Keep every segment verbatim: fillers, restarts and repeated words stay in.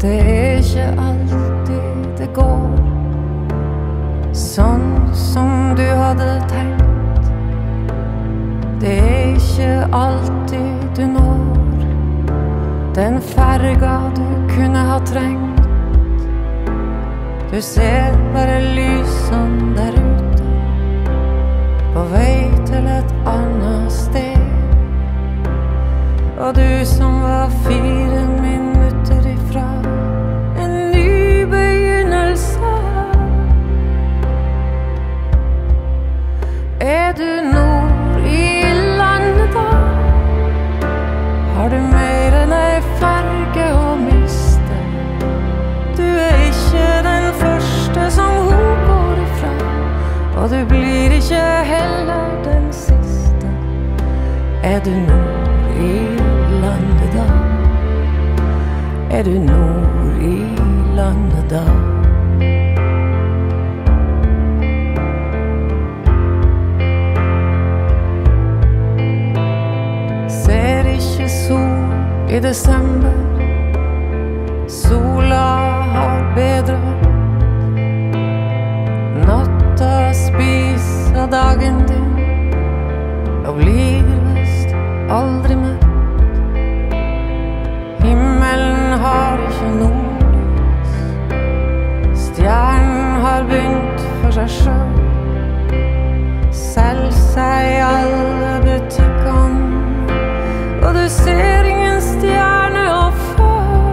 det er ikke alltid det går sånn som du hadde tenkt. Det er ikke alltid du når den ferga du kunne ha trengt. Du ser bare lysene der ute, på vei til et annet sted. Og du som var fire minutter ifra en ny begynnelse. Er du nord i landet da? Har du mer enn ei farge å miste? Du er ikke den første som hun går ifra, og du blir ikke heller den siste. Er du nord i landet da? Er du nord i landet da? Ser ikke sol i desember, sola har bedre vært. Natta spiser dagen din og blir vest aldri mett. Himmelen har ikke nordlys, stjernen har begynt for seg selv. Selv seg i alle butikkene, og du ser ingen stjerne å få.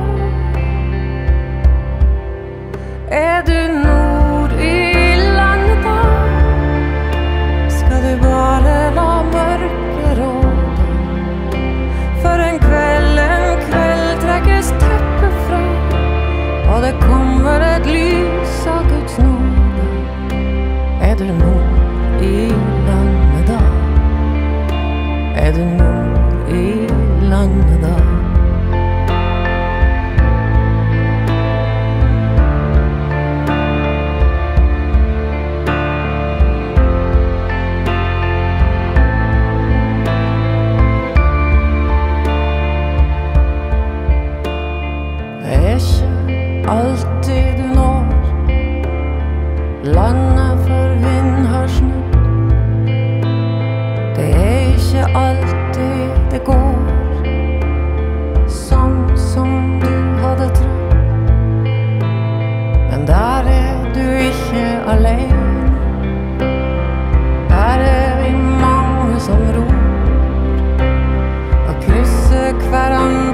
Er du nord i landet da? Skal du bare la mørket råde? For en kveld, en kveld trekkes teppet fra, og det kommer et lys av Guds nåde. Er du nord i landet da? Er du nord i landet da? Det er ikke alltid du når landet for vind har snudd. Det er ikke alltid det går sånn som du hadde trodd. Men der er du ikke alene. Der er vi mange som ror og krysser hverandre